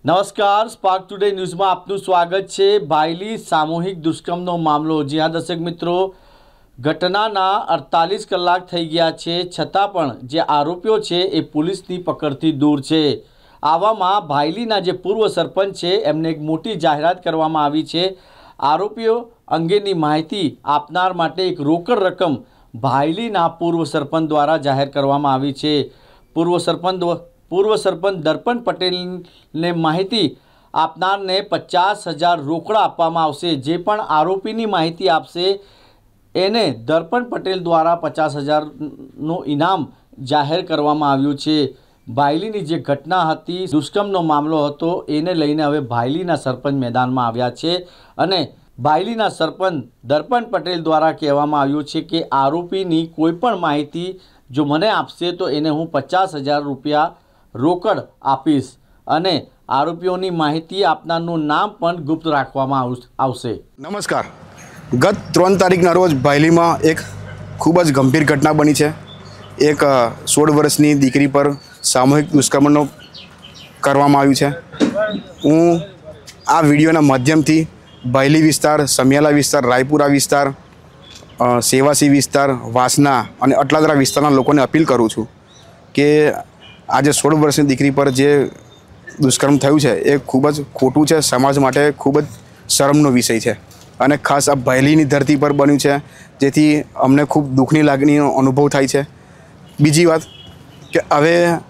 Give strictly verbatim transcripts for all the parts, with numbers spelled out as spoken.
નમસ્કાર, spark today ન્યૂઝમાં આપનું સ્વાગત છે। બાયલી સામૂહિક દુષ્કર્મનો મામલો। જી હા દર્શક મિત્રો, ઘટનાના અડતાલીસ કલાક થઈ ગયા છે, છતાં પણ જે આરોપીઓ છે એ પોલીસની પકડથી દૂર છે। આવામાં બાયલીના જે પૂર્વ સરપંચ છે એમને એક મોટી જાહેરાત કરવામાં આવી છે। આરોપીઓ અંગેની માહિતી આપનાર માટે એક રોકડ રકમ બાયલીના પૂર્વ સરપંચ દ્વારા જાહેર કરવામાં આવી છે। પૂર્વ સરપંચ પૂર્વ સરપંચ દર્પણ પટેલને માહિતી આપનારને પચાસ હજાર રોકડા આપવામાં આવશે। જે પણ આરોપીની માહિતી આપશે એને દર્પણ પટેલ દ્વારા પચાસ હજારનું ઇનામ જાહેર કરવામાં આવ્યું છે। બાયલીની જે ઘટના હતી, દુષ્કર્મનો મામલો હતો, એને લઈને હવે બાયલીના સરપંચ મેદાનમાં આવ્યા છે અને બાયલીના સરપંચ દર્પણ પટેલ દ્વારા કહેવામાં આવ્યું છે કે આરોપીની કોઈ પણ માહિતી જો મને આપશે તો એને હું પચાસ હજાર રૂપિયા રોકડ આપીશ અને આરોપીઓની માહિતી આપનારનું નામ પણ ગુપ્ત રાખવામાં આવશે। નમસ્કાર, ગત ત્રણ તારીખના રોજ બાયલીમાં એક ખૂબ જ ગંભીર ઘટના બની છે। એક સોળ વર્ષની દીકરી પર સામૂહિક દુષ્કર્મનો કરવામાં આવ્યું છે। હું આ વિડીયોના માધ્યમથી બાયલી વિસ્તાર, સમિયાલા વિસ્તાર, રાયપુરા વિસ્તાર, સેવાસી વિસ્તાર, વાસના અને અટલાદરા વિસ્તારના લોકોને અપીલ કરું છું કે આજે સોળ વર્ષની દીકરી પર જે દુષ્કર્મ થયું છે એ ખૂબ જ ખોટું છે, સમાજ માટે ખૂબ જ શરમનો વિષય છે અને ખાસ આ બાયલીની ધરતી પર બન્યું છે, જેથી અમને ખૂબ દુઃખની લાગણીનો અનુભવ થાય છે। બીજી વાત કે હવે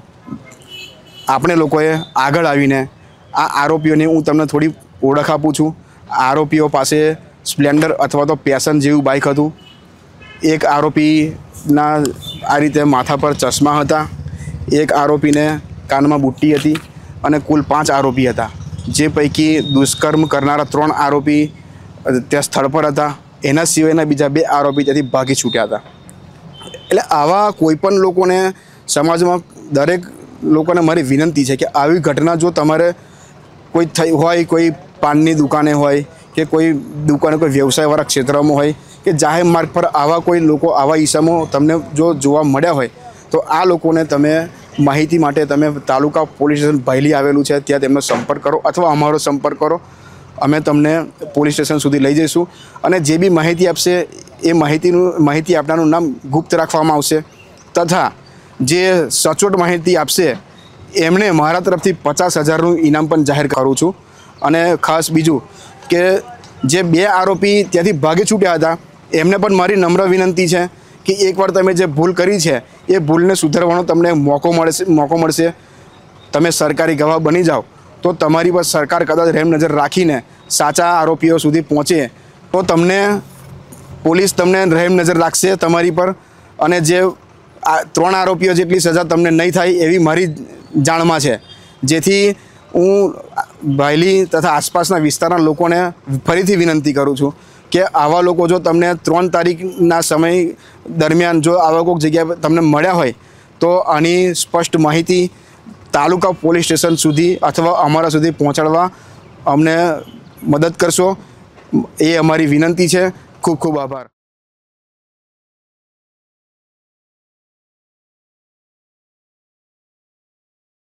આપણે લોકોએ આગળ આવીને આ આરોપીઓની હું તમને થોડી ઓળખ આપું છું। આરોપીઓ પાસે સ્પ્લેન્ડર અથવા તો પેશન જેવું બાઇક હતું। એક આરોપીના આ રીતે માથા પર ચશ્મા હતા, એક આરોપીને કાનમાં બુટ્ટી હતી અને કુલ પાંચ આરોપી હતા, જે પૈકી દુષ્કર્મ કરનારા ત્રણ આરોપી ત્યાં સ્થળ પર હતા। એના સિવાયના બીજા બે આરોપી ત્યાંથી ભાગી છૂટ્યા હતા। એટલે આવા કોઈપણ લોકોને, સમાજમાં દરેક લોકોને મારી વિનંતી છે કે આવી ઘટના જો તમારે કોઈ થઈ હોય, કોઈ પાનની દુકાને હોય કે કોઈ દુકાને, કોઈ વ્યવસાયવાળા ક્ષેત્રમાં હોય કે જાહેર માર્ગ પર આવા કોઈ લોકો, આવા ઈસમો તમને જો જોવા મળ્યા હોય તો આ લોકોને તમે માહિતી માટે તમે તાલુકા પોલીસ સ્ટેશન બાયલી આવેલું છે ત્યાં તેમનો સંપર્ક કરો અથવા અમારો સંપર્ક કરો। અમે તમને પોલીસ સ્ટેશન સુધી લઈ જઈશું અને જે બી માહિતી આપશે એ માહિતીનું માહિતી આપનારનું નામ ગુપ્ત રાખવામાં આવશે તથા જે સચોટ માહિતી આપશે એમણે મારા તરફથી પચાસ હજારનું ઇનામ પણ જાહેર કરું છું। અને ખાસ બીજું કે જે બે આરોપી ત્યાંથી ભાગી છૂટ્યા હતા એમને પણ મારી નમ્ર વિનંતી છે કે એકવાર તમે જે ભૂલ કરી છે એ ભૂલને સુધારવાનો તમને મોકો મળશે મોકો મળશે તમે સરકારી ગવાહ બની જાઓ તો તમારી પર સરકાર કદાચ રહેમ નજર રાખીને સાચા આરોપીઓ સુધી પહોંચે તો તમને પોલીસ તમને રહેમ નજર રાખશે તમારી પર અને જે ત્રણ આરોપીઓ જેટલી સજા તમને નહીં થાય એવી મારી જાણમાં છે। જેથી હું બાયલી તથા આસપાસના વિસ્તારના લોકોને ફરીથી વિનંતી કરું છું કે આવા લોકો જો તમને ત્રણ તારીખના સમય દરમિયાન જો આવા કોઈક જગ્યાએ તમને મળ્યા હોય તો આની સ્પષ્ટ માહિતી તાલુકા પોલીસ સ્ટેશન સુધી અથવા અમારા સુધી પહોંચાડવા અમને મદદ કરશો, એ અમારી વિનંતી છે। ખૂબ ખૂબ આભાર।